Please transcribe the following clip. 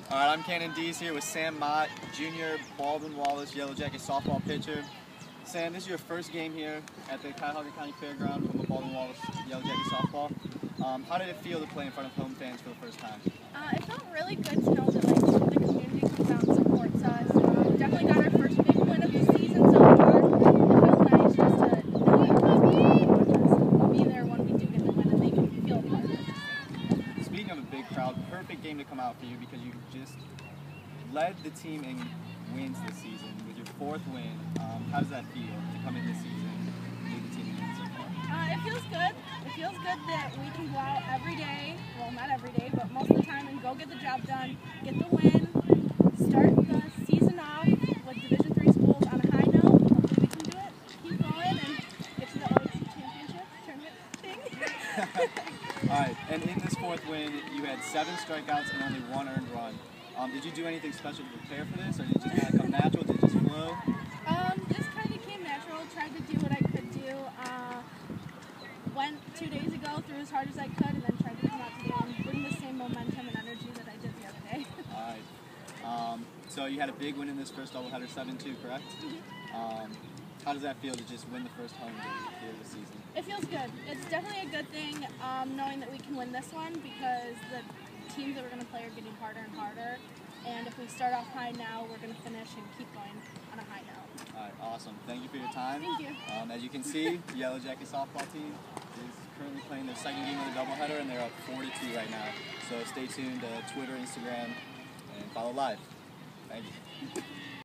All right, I'm Cannon Dees here with Sam Mott, junior Albion College Yellow Jacket softball pitcher. Sam, this is your first game here at the Cuyahoga County Fairground from Albion College Yellow Jacket softball. How did it feel to play in front of home fans for the first time? It felt really good to know that the community comes out and supports us. We definitely got our first big win of the season so far. It felt nice just to know that we'll be there when we do get the win and they can feel part of it. Speaking of a big crowd, perfect game to come out for you because you just led the team in wins this season with your 4th win. How does that feel to come in this season and lead the team in wins so far? It feels good. It feels good that we can go out every day, well not every day, but most of the time and go get the job done, get the win, start the season off with Division III schools on a high note. Hopefully we can do it, keep going, and get to the OAC championship tournament thing. Alright, and in this 4th win, you had 7 strikeouts and only 1 earned run. Did you do anything special to prepare for this, or did it just kind of come natural? Did it just flow? Just kind of came natural. Tried to do what I could do. Went 2 days ago, threw as hard as I could, and then tried to come out today and bring the same momentum and energy that I did the other day. Alright. So you had a big win in this first doubleheader, 7-2, correct? Mm-hmm. How does that feel to just win the first home game here this season? It feels good. It's definitely a good thing knowing that we can win this one because the teams that we're going to play are getting harder and harder. And if we start off high now, we're going to finish and keep going on a high note. Alright, awesome. Thank you for your time. Thank you. As you can see, the Yellow Jacket softball team is currently playing their 2nd game of the doubleheader, and they're up 4-2 right now. So stay tuned to Twitter, Instagram, and follow live. Thank you.